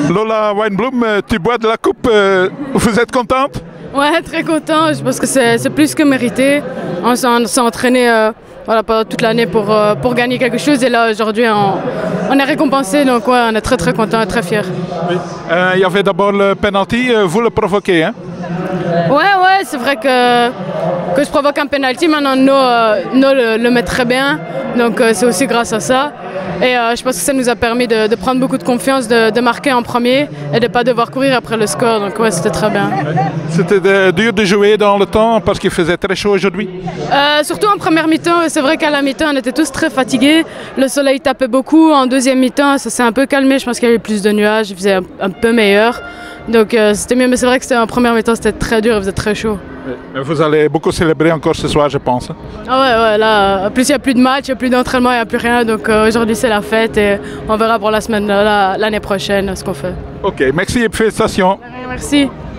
Lola Weinblum, tu bois de la coupe, vous êtes contente? Ouais, très content. Je pense que c'est plus que mérité. On s'est entraîné voilà, pendant toute l'année pour gagner quelque chose. Et là, aujourd'hui, on est récompensé. Donc, ouais, on est très, très content et très fiers. Oui. Il y avait d'abord le penalty. Vous le provoquez, hein? Ouais, c'est vrai que je provoque un penalty. Maintenant, No le met très bien. Donc, c'est aussi grâce à ça. Et je pense que ça nous a permis de prendre beaucoup de confiance, de marquer en premier et de ne pas devoir courir après le score. Donc ouais, c'était très bien. C'était dur de jouer dans le temps parce qu'il faisait très chaud aujourd'hui? Surtout en première mi-temps. C'est vrai qu'à la mi-temps, on était tous très fatigués. Le soleil tapait beaucoup. En deuxième mi-temps, ça s'est un peu calmé. Je pense qu'il y avait plus de nuages. Il faisait un peu meilleur. Donc c'était mieux. Mais c'est vrai que en première mi-temps, c'était très dur. Il faisait très chaud. Mais vous allez beaucoup célébrer encore ce soir, je pense. Ah ouais, là, en plus il n'y a plus de match, il n'y a plus d'entraînement, il n'y a plus rien. Donc aujourd'hui c'est la fête et on verra pour la semaine, l'année prochaine ce qu'on fait. Ok, merci et félicitations. Merci.